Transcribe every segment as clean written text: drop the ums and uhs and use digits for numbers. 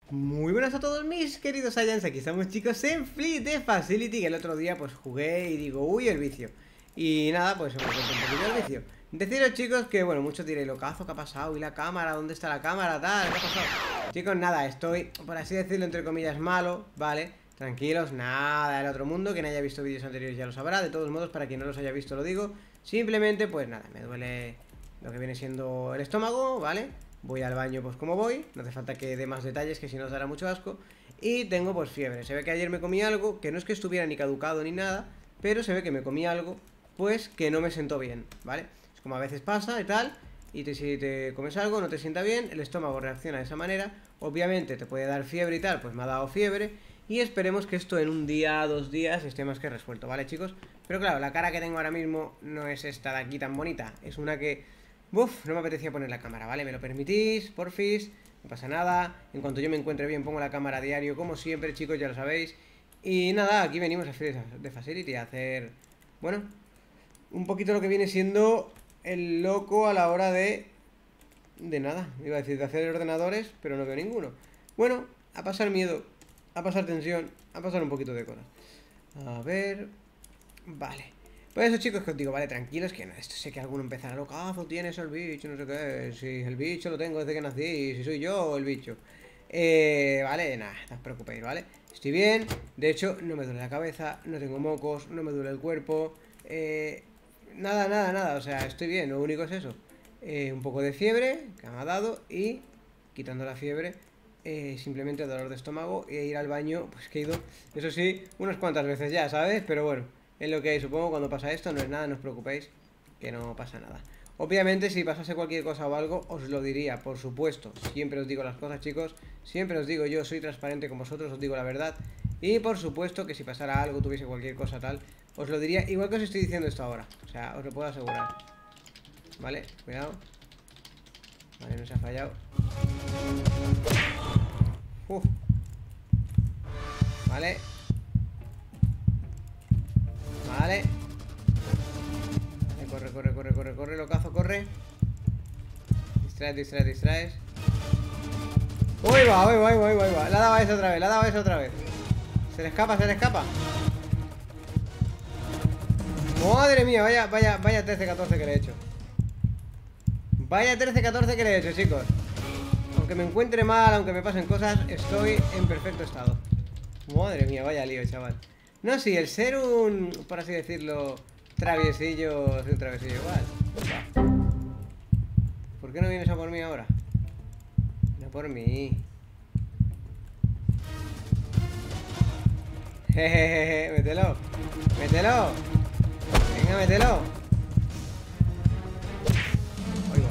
Muy buenas a todos mis queridos Saiyans, aquí estamos chicos en Fleet de Facility, que el otro día pues jugué y digo, uy, el vicio. Y nada, pues me cuento un poquito el vicio. Deciros chicos que, bueno, muchos diréis, locazo, ¿qué ha pasado? ¿Y la cámara? ¿Dónde está la cámara? Tal, ¿qué ha pasado? Chicos, nada, estoy, por así decirlo, entre comillas, malo, ¿vale? Tranquilos, nada del otro mundo, quien haya visto vídeos anteriores ya lo sabrá. De todos modos, para quien no los haya visto lo digo. Simplemente, pues nada, me duele lo que viene siendo el estómago, ¿vale? Voy al baño pues como voy, no hace falta que dé más detalles que si no os dará mucho asco. Y tengo pues fiebre, se ve que ayer me comí algo que no es que estuviera ni caducado ni nada, pero se ve que me comí algo pues que no me sentó bien, ¿vale? Es como a veces pasa y tal, y si te comes algo no te sienta bien, el estómago reacciona de esa manera. Obviamente te puede dar fiebre y tal, pues me ha dado fiebre. Y esperemos que esto en un día, 2 días esté más que resuelto, ¿vale chicos? Pero claro, la cara que tengo ahora mismo no es esta de aquí tan bonita, es una que... Uf, no me apetecía poner la cámara, ¿vale? ¿Me lo permitís? Porfis, no pasa nada. En cuanto yo me encuentre bien pongo la cámara a diario, como siempre chicos, ya lo sabéis. Y nada, aquí venimos a de Facility a hacer... Bueno, un poquito lo que viene siendo el loco a la hora de nada, iba a decir de hacer ordenadores, pero no veo ninguno. Bueno, a pasar miedo, a pasar tensión, a pasar un poquito de cosas. A ver... Vale. Pues eso chicos que os digo, vale, tranquilos, que no, esto sé que alguno empezará locazo, tienes el bicho, no sé qué, si el bicho lo tengo desde que nací, si soy yo o el bicho. Vale, nada, no os preocupéis, ¿vale? Estoy bien, de hecho no me duele la cabeza, no tengo mocos, no me duele el cuerpo, nada, nada, nada, o sea, estoy bien, lo único es eso. Un poco de fiebre que me ha dado y quitando la fiebre, simplemente dolor de estómago e ir al baño, pues que he ido, eso sí, unas cuantas veces ya, ¿sabes? Pero bueno. Es lo que hay, supongo, cuando pasa esto, no es nada, no os preocupéis, que no pasa nada. Obviamente, si pasase cualquier cosa o algo, os lo diría, por supuesto. Siempre os digo las cosas, chicos, siempre os digo, yo soy transparente con vosotros, os digo la verdad. Y por supuesto que si pasara algo, tuviese cualquier cosa tal, os lo diría, igual que os estoy diciendo esto ahora. O sea, os lo puedo asegurar. Vale, cuidado. Vale, no se ha fallado. Uf. Vale. Vale. Corre, corre, corre, corre, corre, locazo, corre. Distraes, distraes, distraes. Uy, va, uy, va, uy, va, uy, va. La daba esa otra vez, la daba esa otra vez. Se le escapa, se le escapa. Madre mía, vaya, vaya, vaya 13-14 que le he hecho. Vaya 13-14 que le he hecho, chicos. Aunque me encuentre mal, aunque me pasen cosas, estoy en perfecto estado. Madre mía, vaya lío, chaval. No, sí, el ser un, por así decirlo, traviesillo, soy un traviesillo igual. ¿Por qué no vienes a por mí ahora? No por mí. Jejeje, mételo. Mételo. Venga, mételo. Oigo.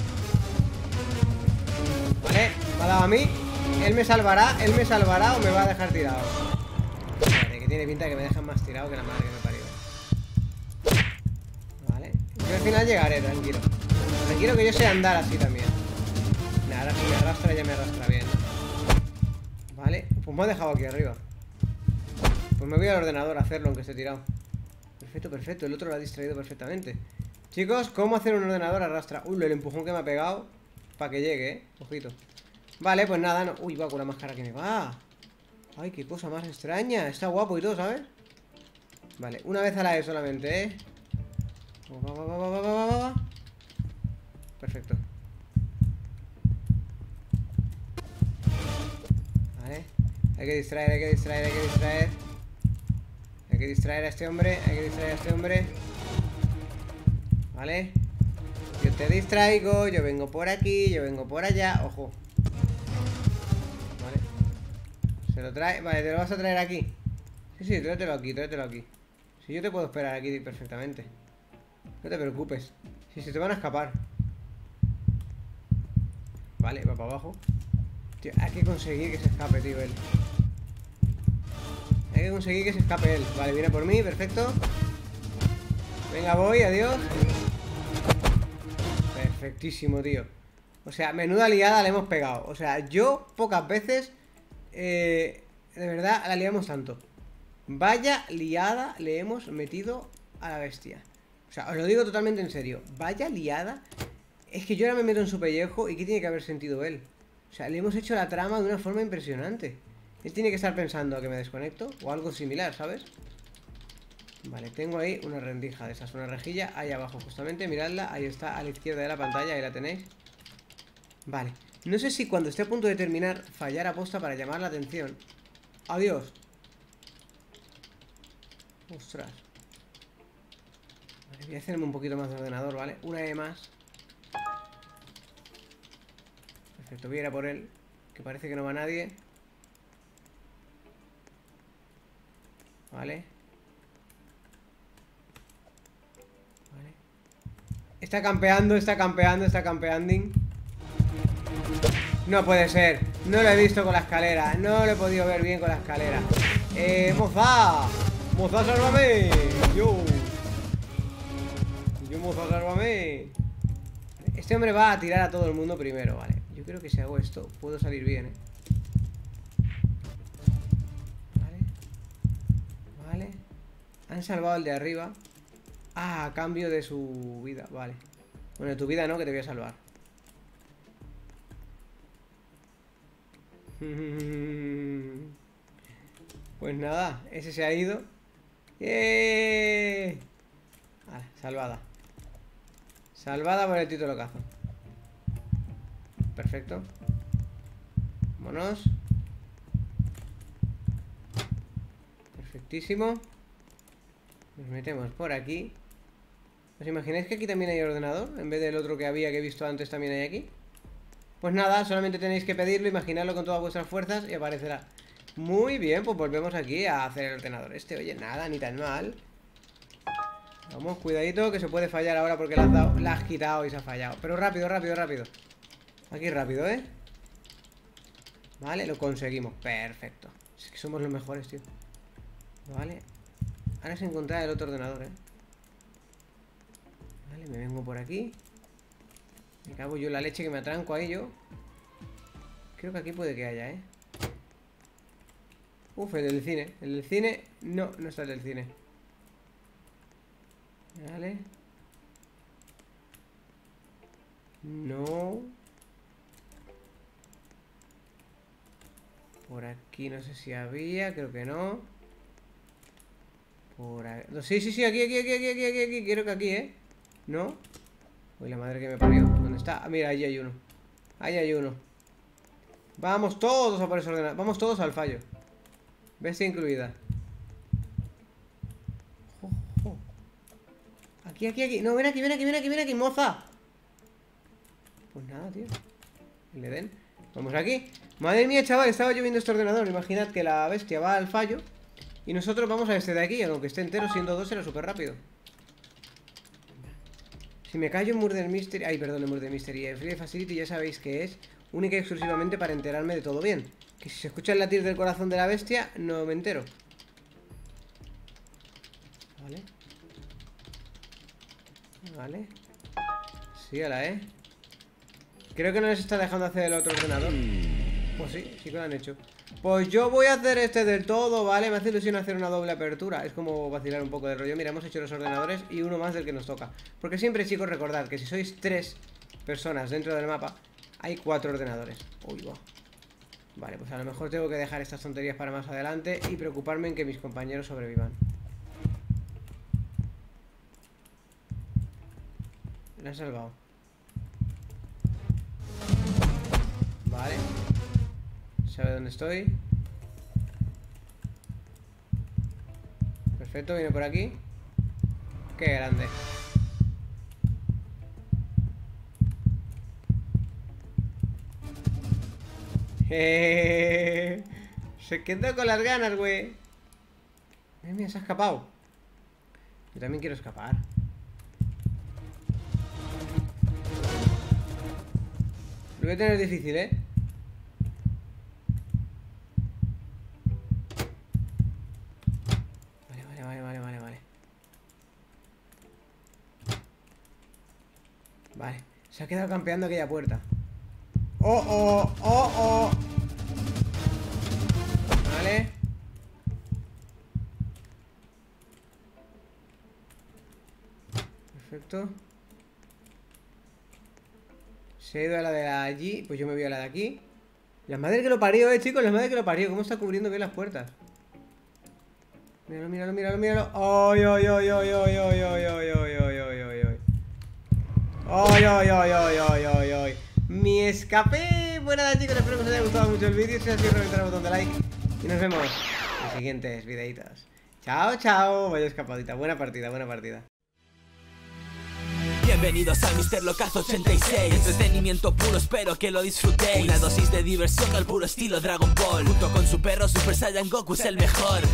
Vale, me ha dado a mí. Él me salvará o me va a dejar tirado. Madre, que tiene pinta de que me dejan más tirado que la madre que me parió. Vale, yo al final llegaré, tranquilo. Tranquilo que yo sé andar así también. Nah, ahora si me arrastra ya me arrastra bien. Vale, pues me ha dejado aquí arriba. Pues me voy al ordenador a hacerlo aunque esté tirado. Perfecto, perfecto, el otro lo ha distraído perfectamente. Chicos, ¿cómo hacer un ordenador arrastra? Uy, el empujón que me ha pegado para que llegue, ojito. Vale, pues nada, no. Uy, va con la máscara que me va. Ay, qué cosa más extraña. Está guapo y todo, ¿sabes? Vale, una vez a la vez solamente, ¿eh? Va, va, va, va, va, va, va, va. Perfecto. Vale. Hay que distraer, hay que distraer, hay que distraer. Hay que distraer a este hombre, hay que distraer a este hombre. Vale. Yo te distraigo, yo vengo por aquí, yo vengo por allá. Ojo. Vale. Se lo trae, vale, te lo vas a traer aquí. Sí, sí, tráetelo aquí, tráetelo aquí. Si yo te puedo esperar aquí perfectamente. No te preocupes. Si se te van a escapar. Vale, va para abajo. Tío, hay que conseguir que se escape, tío, él. Hay que conseguir que se escape él. Vale, viene por mí, perfecto. Venga, voy, adiós. Perfectísimo, tío. O sea, menuda liada le hemos pegado. O sea, yo pocas veces de verdad la liamos tanto. Vaya liada le hemos metido a la bestia. O sea, os lo digo totalmente en serio. Vaya liada. Es que yo ahora me meto en su pellejo. ¿Y qué tiene que haber sentido él? O O sea, le hemos hecho la trama de una forma impresionante. Él tiene que estar pensando que me desconecto o algo similar, ¿sabes? Vale, tengo ahí una rendija de esas, una rejilla ahí abajo justamente, miradla, ahí está, a la izquierda de la pantalla, ahí la tenéis. Vale, no sé si cuando esté a punto de terminar fallar aposta para llamar la atención. Adiós. Ostras. Vale, voy a hacerme un poquito más de ordenador, ¿vale? Una E más. Perfecto, voy a ir a por él, que parece que no va nadie. Vale. Vale. Está campeando, está campeando, está campeanding. No puede ser. No lo he visto con la escalera. No lo he podido ver bien con la escalera. Moza. Moza, sálvame. Yo, moza, sálvame. Este hombre va a tirar a todo el mundo primero, vale. Yo creo que si hago esto puedo salir bien, Vale. Vale. Han salvado al de arriba. Ah, a cambio de su vida, vale. Bueno, de tu vida no, que te voy a salvar. Pues nada, ese se ha ido. Vale, salvada. Salvada por el título cazo. Perfecto. Vámonos. Perfectísimo. Nos metemos por aquí. ¿Os imagináis que aquí también hay ordenador? En vez del otro que había, que he visto antes, también hay aquí. Pues nada, solamente tenéis que pedirlo, imaginarlo con todas vuestras fuerzas y aparecerá. Muy bien, pues volvemos aquí a hacer el ordenador este. Oye, nada, ni tan mal. Vamos, cuidadito, que se puede fallar ahora porque la has quitado y se ha fallado. Pero rápido, rápido, rápido. Aquí rápido, ¿eh? Vale, lo conseguimos, perfecto. Es que somos los mejores, tío. Vale. Ahora es encontrar el otro ordenador, Vale, me vengo por aquí. Me cago yo en la leche que me atranco ahí yo. Creo que aquí puede que haya, Uf, el del cine. El del cine, no, no está el del cine. Vale. No. Por aquí no sé si había, creo que no. Por aquí. Sí, sí, sí, aquí, aquí, aquí, aquí, aquí, aquí. Creo que aquí, ¿No? Uy, la madre que me parió. ¿Dónde está? Ah, mira, ahí hay uno. Ahí hay uno. Vamos todos a por ese ordenador. Vamos todos al fallo. Bestia incluida. Aquí, aquí, aquí. No, ven aquí, ven aquí, ven aquí, ven aquí, moza. Pues nada, tío. El Edén. Vamos aquí. Madre mía, chaval, estaba yo viendo este ordenador. Imaginad que la bestia va al fallo y nosotros vamos a este de aquí. Aunque esté entero, siendo dos, era súper rápido. Si me callo en Murder Mystery... Ay, perdón, en Murder Mystery. En Free Facility ya sabéis que es única y exclusivamente para enterarme de todo bien. Que si se escucha el latir del corazón de la bestia, no me entero. Vale. Vale. Sí, ala, Creo que no les está dejando hacer el otro ordenador. Pues sí, sí que lo han hecho. Pues yo voy a hacer este del todo, ¿vale? Me hace ilusión hacer una doble apertura. Es como vacilar un poco de rollo. Mira, hemos hecho los ordenadores y uno más del que nos toca. Porque siempre, chicos, recordad que si sois 3 personas dentro del mapa, hay 4 ordenadores. Uy, va. Vale, pues a lo mejor tengo que dejar estas tonterías para más adelante y preocuparme en que mis compañeros sobrevivan. Lo han salvado. Vale. ¿Sabe dónde estoy? Perfecto, viene por aquí. Qué grande. Se quedó con las ganas, güey. Mira, se ha escapado. Yo también quiero escapar. Lo voy a tener difícil, Vale. Vale, se ha quedado campeando aquella puerta. ¡Oh! Vale. Perfecto. Se ha ido a la de allí. Pues yo me voy a la de aquí. La madre que lo parió, chicos, la madre que lo parió. ¿Cómo está cubriendo bien las puertas? Míralo, míralo, míralo, míralo. ¡Ay, ay, ay, ay, ay, ay, ay, ay, ay, ay, ay, ay, ay! ¡Ay, ay, ay, ay, ay, ay, ay! ¡Mi escape! Bueno, nada, chicos, espero que os haya gustado mucho el vídeo. Si es así, reventar el botón de like. Y nos vemos en los siguientes videitos. Chao, chao. Vaya escapadita. Buena partida, buena partida. Bienvenidos al Mr. Locazo 86. Entretenimiento puro, espero que lo disfrutéis. Una dosis de diversión al puro estilo Dragon Ball. Junto con su perro Super Saiyan Goku es el mejor.